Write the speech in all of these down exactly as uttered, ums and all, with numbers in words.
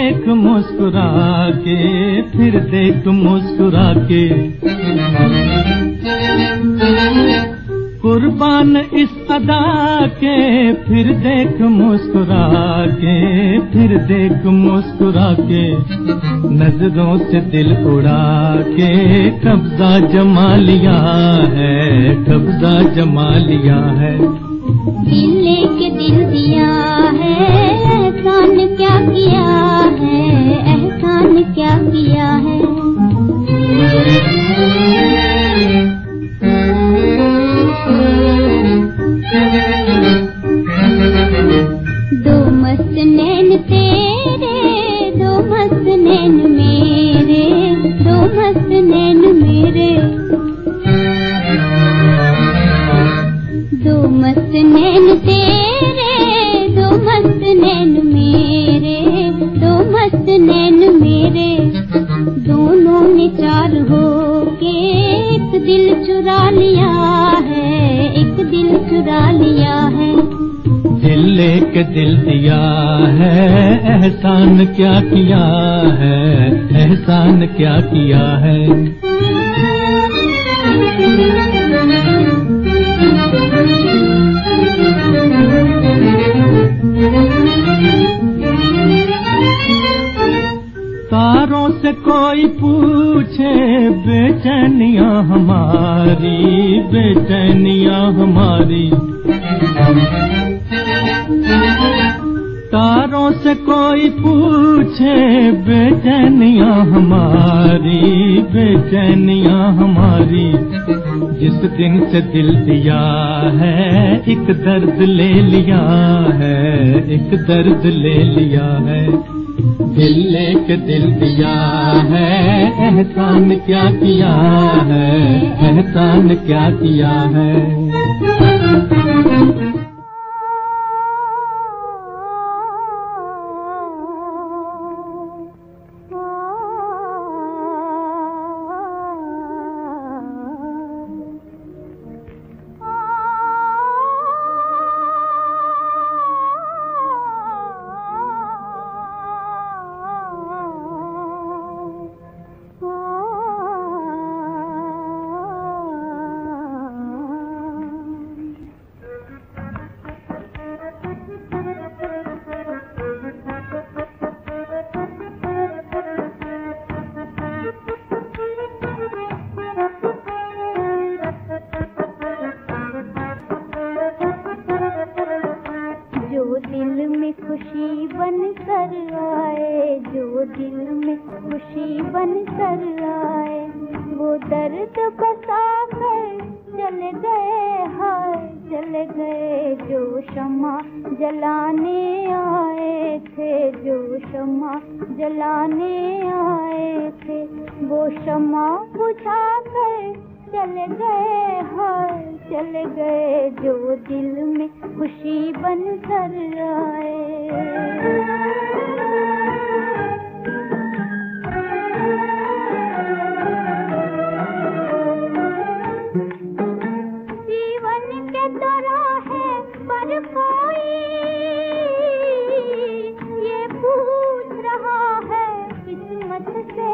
देख मुस्कुरा के, फिर देख मुस्कुरा के। कुर्बान इस अदा के, फिर देख मुस्कुरा के, फिर देख मुस्कुरा के। नजरों से दिल उड़ा के कब्जा जमा लिया है, कब्जा जमा लिया है। दिल लेके दिल दिया है, एहसान क्या किया है, एहसान क्या किया है। दो मस्त नैन तेरे, दो मस्त नैन मेरे, दो मस्त नैन मेरे। दो मस्त नैन तेरे, दो मस्त नैन मेरे, दो मस्त नैन मेरे। दोनों ने चार हो के एक दिल चुरा लिया है, एक दिल चुरा लिया है। दिल लेके दिल दिया है, एहसान क्या किया है, एहसान क्या किया है। तारों से कोई पूछे बेचैनियां हमारी, बेचैनियां हमारी। तारों से कोई पूछे बेचैनियां हमारी, बेचैनियां हमारी। जिस दिन से दिल दिया है, एक दर्द ले लिया है, एक दर्द ले लिया है। दिल लेके दिल दिया है, एहसान क्या किया है, एहसान क्या किया है। खुशी बन कर आए, जो दिल में खुशी बन कर आए, वो दर्द बसा कर चले गए, हाय चले गए। जो शम्मा जलाने आए थे, जो शम्मा जलाने आए थे, वो शम्मा बुझा कर चले गए, हाय चले गए। जो दिल में खुशी बन कर आए। जीवन के दौराहे पर कोई ये पूछ रहा है किस्मत से,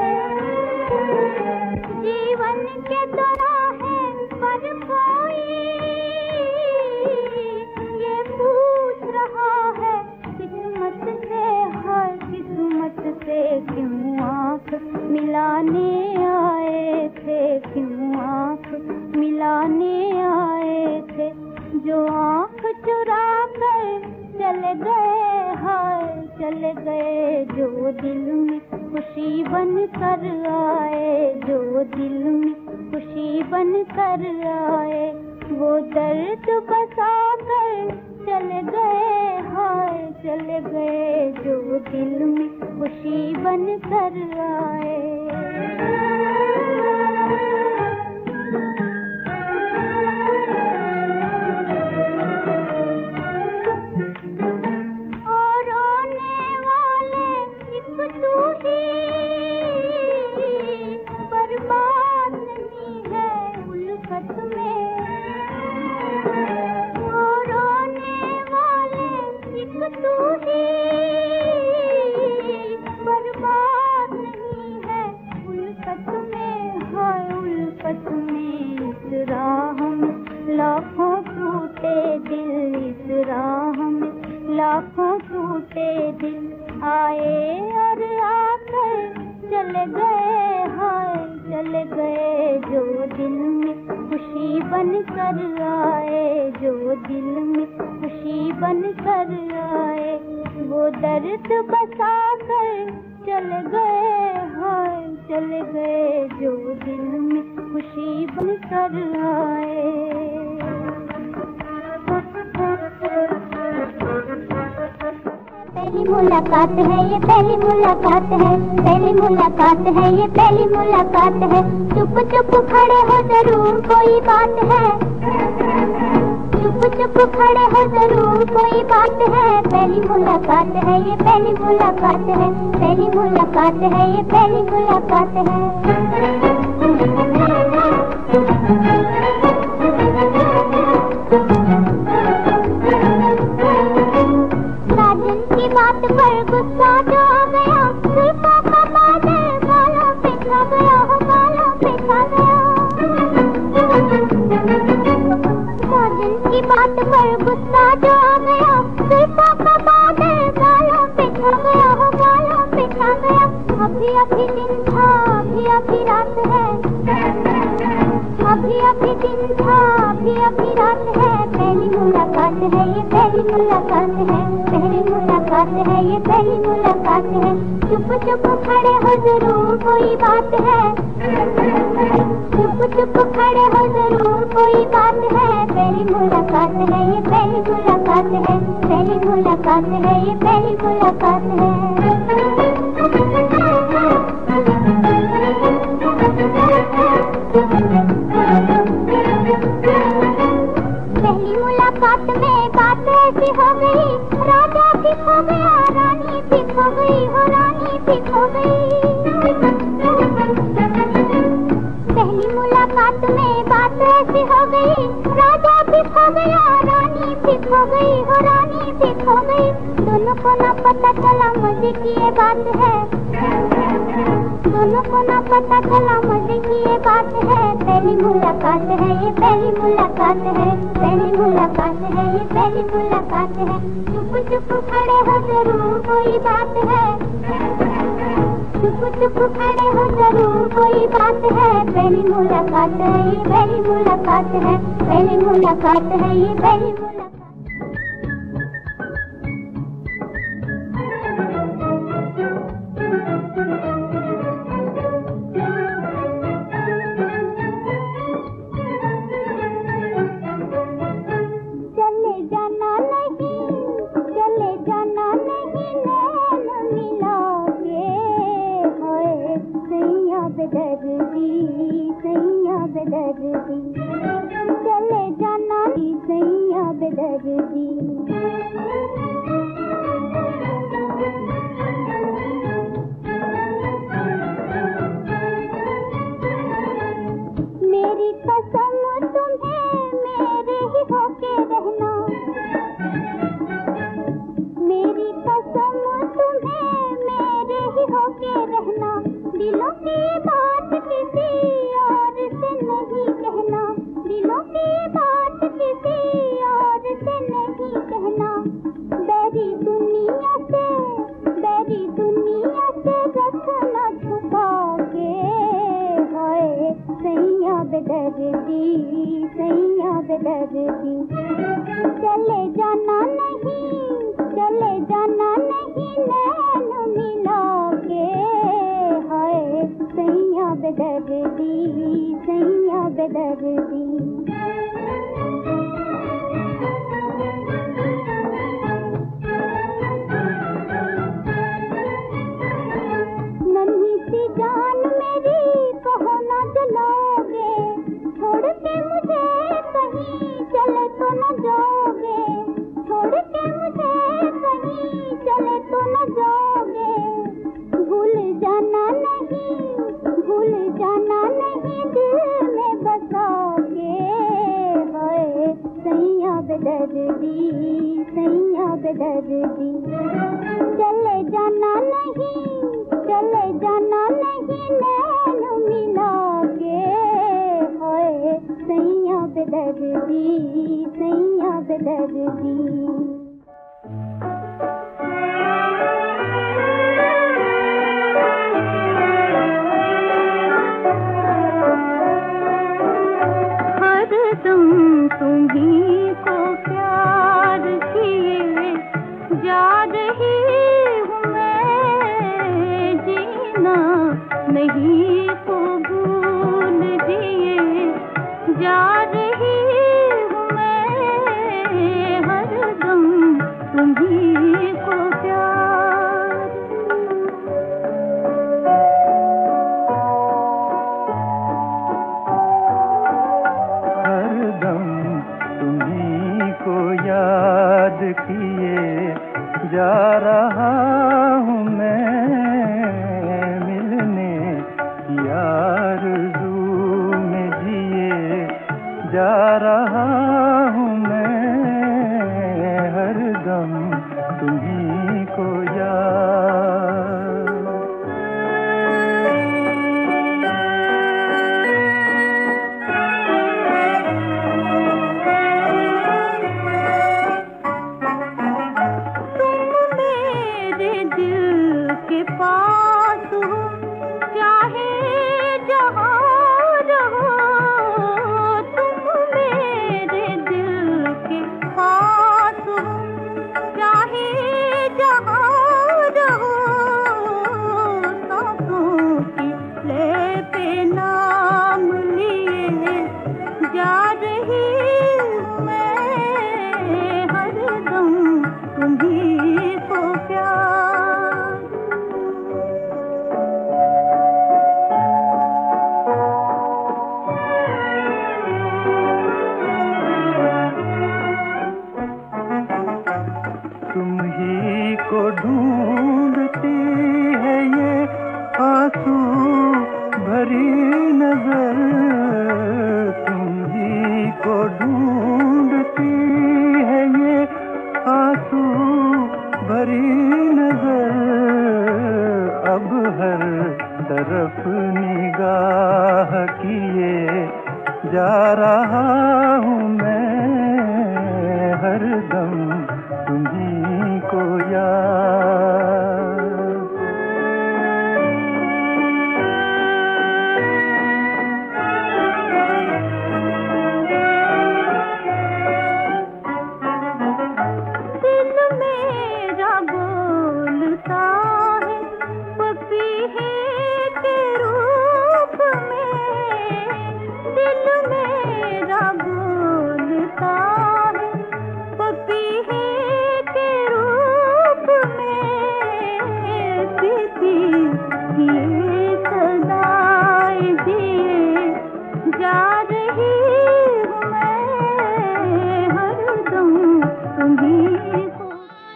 जीवन के दौराहे पर कोई ये पूछ रहा है किस्मत से, हर किस्मत से क्यों आँख मिलाने आए थे, क्यों आँख मिलाने आए थे। जो आँख चुरा कर चले गए, हाय चले गए। जो दिल में खुशी बन कर आए, जो दिल में खुशी बन कर आए, वो दर्द बसा कर चले गए, हाय चले गए। जो दिल में खुशी बन कर आए। चले गए, हाय चले गए, जो दिल में खुशी बन कर आए, जो दिल में खुशी बन कर आए, वो दर्द बसा कर चले गए, हाय चले गए, जो दिल में खुशी बन कर आए। पहली मुलाकात है ये, पहली मुलाकात है, पहली मुलाकात है ये, पहली मुलाकात है, चुप चुप खड़े हो जरूर कोई बात है, चुप चुप खड़े हो जरूर कोई बात है, पहली मुलाकात है ये, पहली मुलाकात है, पहली मुलाकात है ये, पहली मुलाकात है। राजन की बात पर गुस्सा जो आ गया, जुल्फों का बादल गालों पे छा गया, हो गालों पे छा गया। राजन की बात पर गुस्सा जो आ गया, जुल्फों का बादल गालों पे छा गया, हो गालों पे छा गया। अभी अभी दिन था, अभी अभी रात है, अभी अभी दिन था, अभी अभी रात है, पहली मुलाकात है ये, पहली मुलाकात है, पहली मुलाकात है ये, पहली मुलाकात है, चुप चुप खड़े हो जरूर कोई बात है, चुप चुप खड़े हो जरूर कोई बात है, पहली मुलाकात है ये, पहली मुलाकात है, पहली मुलाकात है ये, पहली मुलाकात है। पहली मुलाकात में बात ऐसी हो गई, राजा भी खो गया, रानी भी खो गई, हो रानी भी खो गई। पहली मुलाकात में बात ऐसी हो गई, राजा भी खो गया, रानी भी खो गई, हो रानी भी खो गई। दोनों को ना पता चला मजे की ये बात है, दोनों को ना पता चला मजे की ये बात है, पहली मुलाकात है ये, पहली मुलाकात है, पहली मुलाकात है ये, पहली मुलाकात है, चुप चुप खड़े हो जरूर कोई बात है, चुप चुप खड़े हो जरूर कोई बात है, पहली मुलाकात है ये, पहली मुलाकात है, पहली मुलाकात है ये, पहली मुलाकात। चले जाना सैया बेदर्दी, मेरी कसम तुम्हें मेरे ही होके रहना, मेरी कसम तुम्हें मेरे ही होके रहना, दिलों की बात किसी और से नहीं कहना, दिलों की बात किसी और से नहीं कहना, बैरी दुनिया से, बैरी दुनिया से रखना छुपा के, हाय सैया बेदर्दी, सैया बेदर्दी, चले जाना नहीं, चले जाना नहीं नैन मिला के, हाय सैया बेदर्दी, सैया बेदर्दी। नन्ही सी जान मेरी कहो ना जलाओगे, छोड़ के मुझे कहीं चले तो न जाओगे, छोड़ के मुझे कहीं चले तो न जाओगे, भूल जाना नहीं, भूल जाना नहीं, दिल में बसाओगे, हाय सैया बेदर्दी, सैया बेदर्दी, चले जाना नहीं, चले जाना नहीं नैन मिला के, हाय सैया बेदर्दी, सैया बेदर्दी। नहीं को भूल जिए जा रही हूँ मैं हरदम तुम्हीं को प्यार। हरदम तुम्हीं को याद किए जा रहा हूँ मैं, मिलने की आरज़ू में जिए जा रहा हूँ मैं, हरदम तुम्हीं को याद। पास हो चाहे जहाँ रहो, तुम मेरे दिल के पास हो चाहे जहाँ रहो, सांसों की ले पे नाम लिए जा रही हूँ मैं हरदम तुम्हीं को प्यार। तुम ही को ढूंढती है ये आंसू भरी नजर, तुम ही को ढूंढती है ये आंसू भरी नजर, अब हर तरफ निगाह किए जा रहा हूँ मैं, हरदम तुम्हीं को याद। दिल मेरा बोलता है पपीहे के रूप में, दिल मेरा बोलता है पपीहे के रूप में, पीती ये सदाएं दिए जा रही हूँ मैं हरदम तुम्हीं को।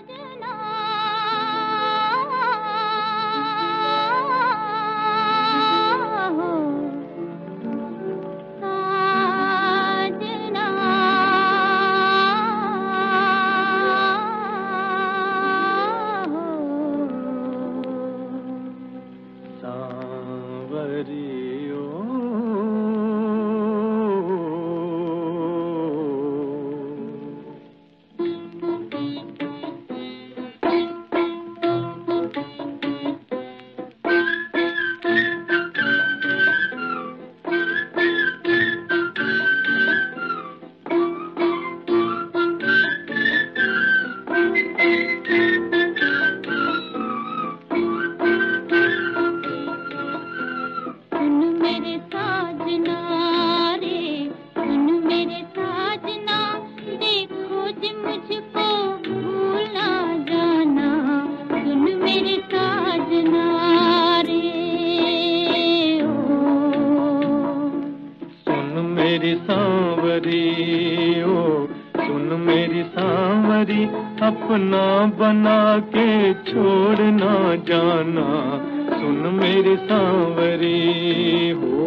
मेरी सांवरी ओ सुन मेरी सांवरी, अपना बना के छोड़ ना जाना, सुन मेरी सांवरी हो।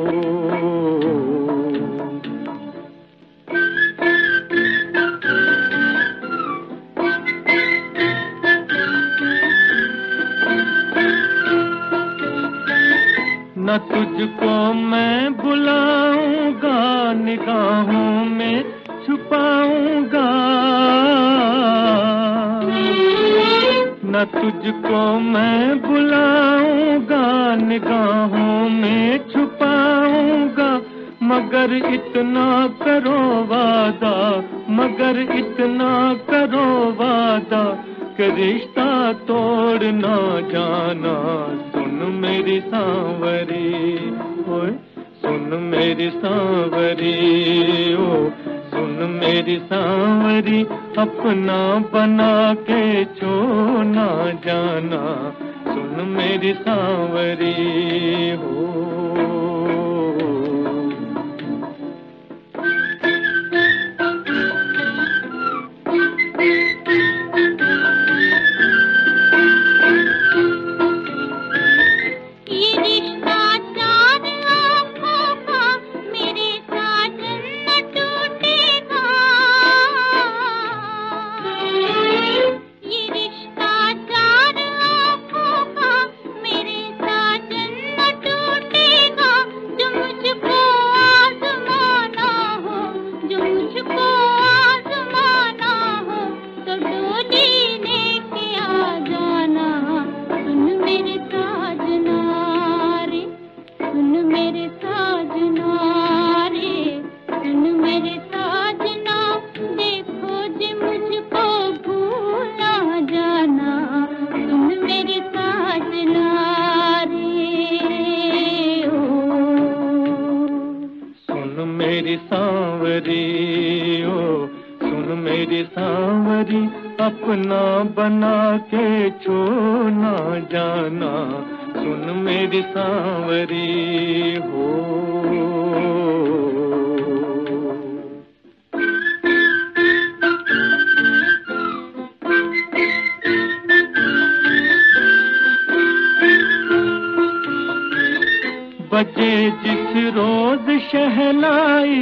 न तुझको मैं बुलाऊंगा, निगाहों में छुपाऊंगा, न तुझको मैं बुलाऊंगा, निगाहों में छुपाऊंगा, मगर इतना करो वादा, मगर इतना करो वादा कि रिश्ता तोड़ ना जाना, सुन सुन मेरी सांवरी, ओए सुन मेरी सांवरी, ओ सुन मेरी सांवरी, अपना बना के छोड़ ना जाना, सुन मेरी सांवरी हो। मेरी सांवरी, ओ सुन मेरी सांवरी, अपना बना के छोड़ ना जाना, सुन मेरी सांवरी हो। बजे जिस रोज शहनाई,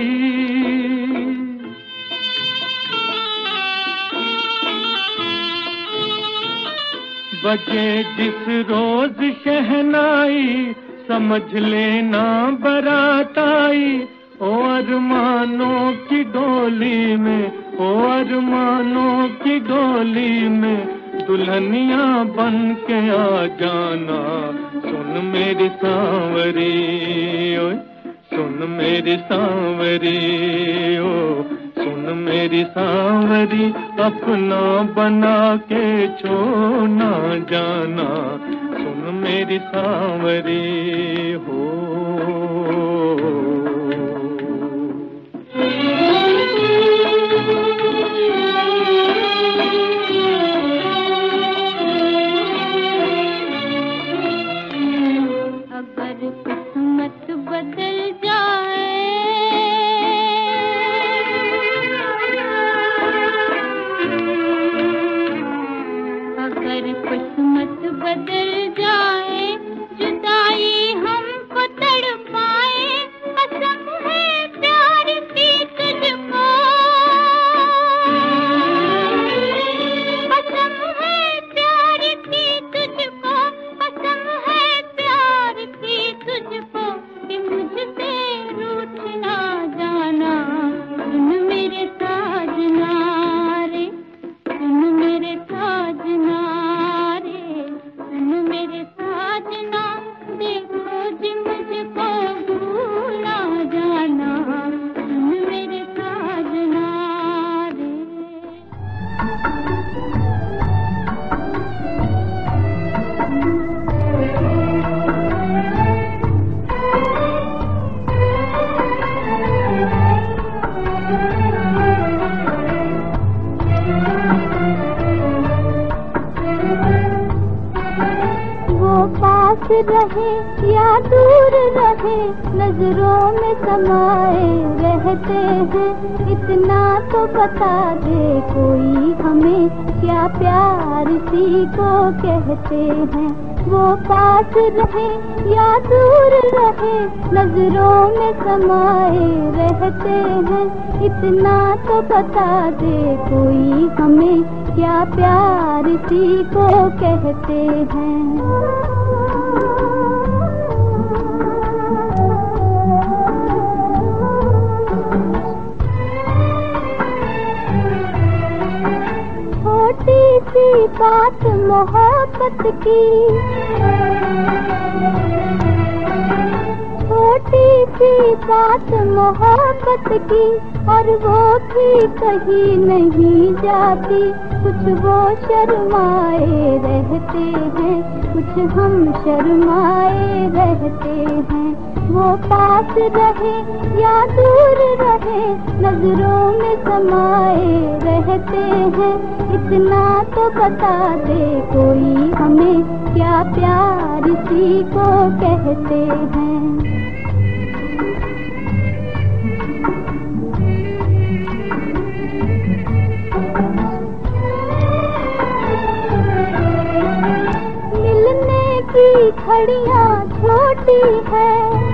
बजे जिस रोज शहनाई, समझ लेना बारात आई, ओ अरमानों की डोली में, ओ अरमानों की डोली में, दुल्हनिया बन के आ जाना, सुन मेरी सांवरी, ओए सुन मेरी सांवरी, ओ सुन मेरी सांवरी, अपना बना के छोड़ ना जाना, सुन मेरी सांवरी हो। रहे या दूर रहे, नजरों में समाए रहते हैं, इतना तो बता दे कोई हमें, क्या प्यार इसी को कहते हैं। वो पास रहे या दूर रहे, नजरों में समाए रहते हैं, इतना तो बता दे कोई हमें, क्या प्यार इसी को कहते हैं। छोटी सी बात मोहब्बत की, छोटी सी बात मोहब्बत की, और वो भी कहीं नहीं जाती, कुछ वो शर्माए रहते हैं, कुछ हम शर्माए रहते हैं। वो पास रहे या दूर रहे, नजरों में समाए रहते हैं। इतना तो बता दे कोई हमें, क्या प्यार इसी को कहते हैं। की घड़ियां छोटी है,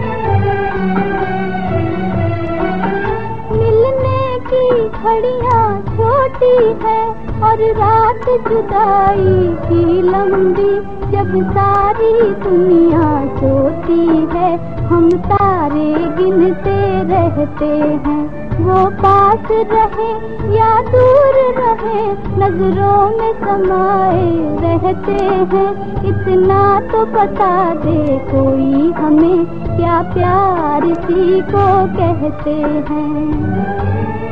मिलने की घड़ियां छोटी है, और रात जुदाई की लंबी, जब सारी दुनिया सोती है, हम तारे गिनते रहते हैं। वो पास रहे या दूर रहे, नजरों में समाए रहते हैं। इतना तो बता दे कोई हमें, क्या प्यार इसी को कहते हैं।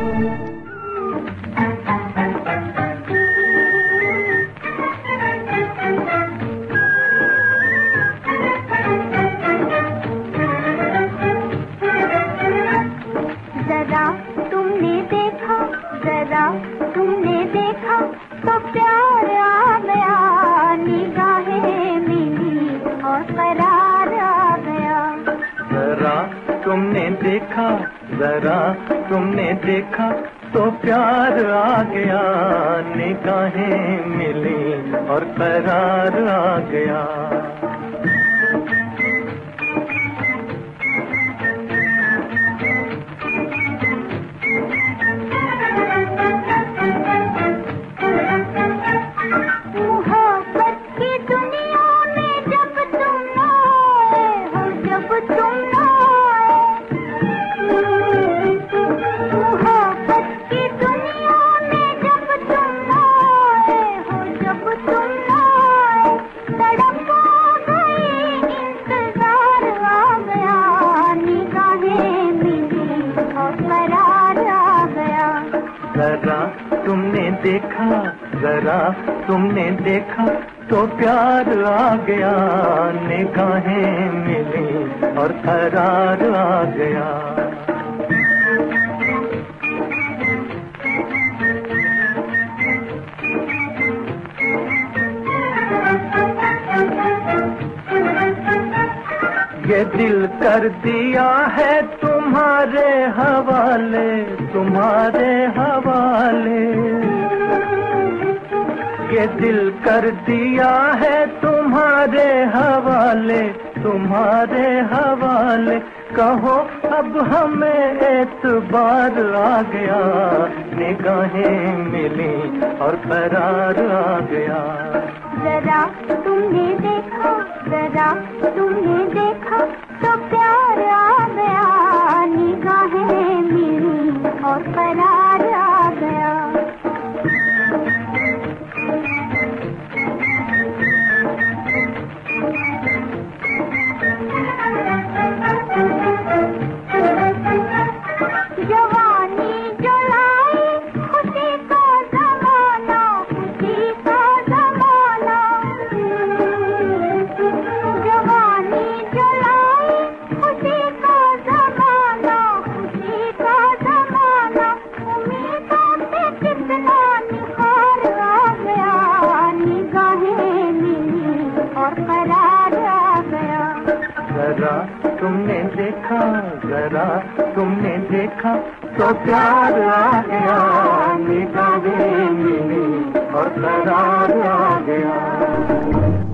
तुमने देखा तो प्यार आ गया, निगाहें मिली और करार आ गया। जरा तुमने देखा, जरा तुमने देखा तो प्यार आ गया, निगाहें मिली और करार आ गया। जरा तुमने देखा, जरा तुमने देखा तो प्यार आ गया, निगाहें मिली और करार आ गया। ये दिल कर दिया है तुम्हारे हवाले, तुम्हारे हवाले। ये दिल कर दिया है तुम्हारे हवाले, तुम्हारे हवाले। कहो अब हमें एतबार आ गया, निगाहें मिली और करार आ गया। जरा तुमने देखा, जरा तुमने देखा तो प्यार आ गया, निगाहें मिली और करार आ गया। जवानी जो लाई खुशी का जमाना, खुशी का जमाना। जवानी जो लाई खुशी का जमाना, खुशी का जमाना। उम्मीदों पे कितना निखार आ गया, निगाहें मिली और करार आ गया। जरा तुमने देखा, जरा तुमने देखा तो प्यार आ गया, निगाहें मिली और करार आ गया।